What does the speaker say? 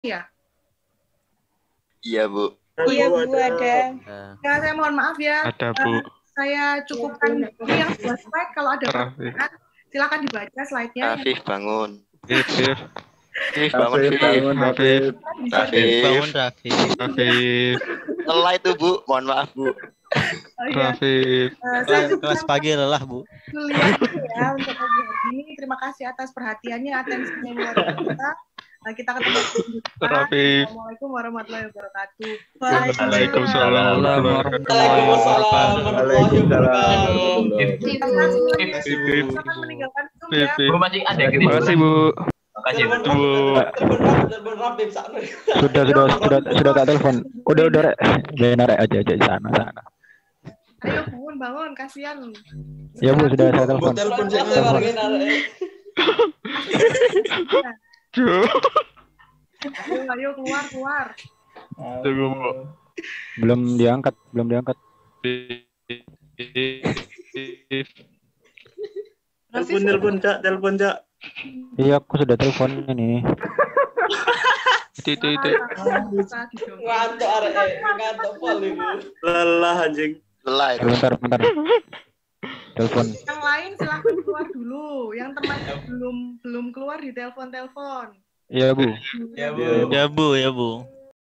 ya? Iya, Bu. Iya, Bu, ada. Ya, saya mohon maaf ya. Ada, Bu. Saya cukupkan ini yang sebelah slide. Kalau ada pertanyaan, silakan dibaca slide-nya. Afif bangun. Afif. Afif bangun, Afif. Afif. Afif. Lelah itu, Bu. Mohon maaf, Bu. Oh, iya. Afif. Kelas pagi lelah, Bu. Kuliah ya untuk pagi hari ini. Terima kasih atas perhatiannya, atensinya luar biasa. Nah, kita ketemu di depan. Assalamualaikum warahmatullahi wabarakatuh. Waalaikumsalam warahmatullahi Silakan meninggalkan Zoom ya. Bu, masih ada. Terima kasih, Bu. Makasih, Bu. Sudah tak telepon. Udah rek. Benar aja di sana. Ayo bangun, kasihan. Ya, Bu, sudah saya telepon. Ayo keluar. Tunggu, Bu. Belum diangkat. Telepon, Cak. Iya, aku sudah telepon ini. Itu. Ngantuk pol itu. Lelah anjing. Lelah itu. Bentar. Telepon. Yang lain silahkan keluar dulu. Yang temannya belum keluar di telepon. Iya, Bu. Ya, Bu.